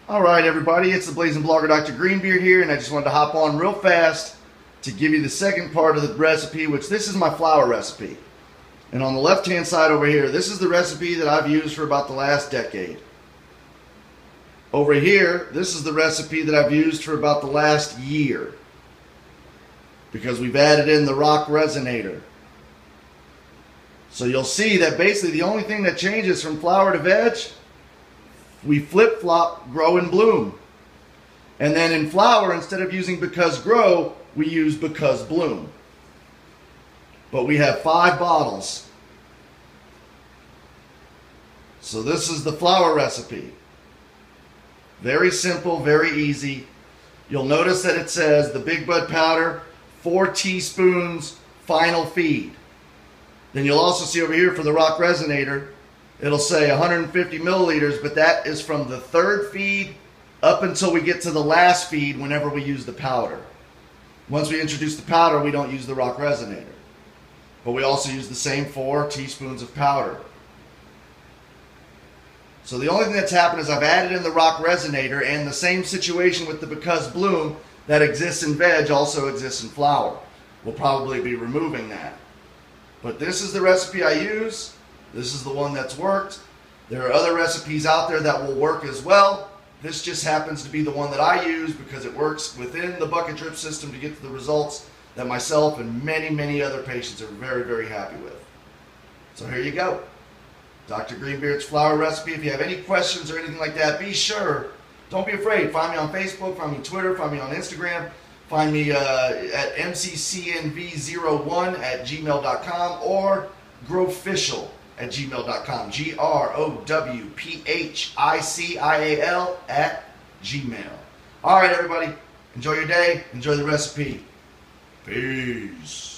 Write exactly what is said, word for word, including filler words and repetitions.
Alright everybody, it's the Blazing Blogger Doctor Greenbeard here, and I just wanted to hop on real fast to give you the second part of the recipe, which this is my flour recipe. And on the left hand side over here, this is the recipe that I've used for about the last decade. Over here, this is the recipe that I've used for about the last year, because we've added in the rock resonator. So you'll see that basically the only thing that changes from flour to veg, we flip-flop grow and bloom. And then in flour, instead of using because grow, we use because bloom. But we have five bottles. So this is the flour recipe. Very simple, very easy. You'll notice that it says the Big Bud powder, four teaspoons, final feed. Then you'll also see over here for the rock resonator, it'll say one hundred fifty milliliters, but that is from the third feed up until we get to the last feed whenever we use the powder. Once we introduce the powder, we don't use the rock resonator. But we also use the same four teaspoons of powder. So the only thing that's happened is I've added in the rock resonator, and the same situation with the because bloom that exists in veg also exists in flour. We'll probably be removing that. But this is the recipe I use. This is the one that's worked. There are other recipes out there that will work as well. This just happens to be the one that I use because it works within the bucket drip system to get to the results that myself and many, many other patients are very, very happy with. So here you go. Doctor Greenbeard's flour recipe. If you have any questions or anything like that, be sure, don't be afraid. Find me on Facebook, find me on Twitter, find me on Instagram. Find me uh, at M C C N V zero one at gmail dot com or growfficial at gmail dot com. G R O W P H I C I A L at Gmail. All right, everybody. Enjoy your day. Enjoy the recipe. Peace.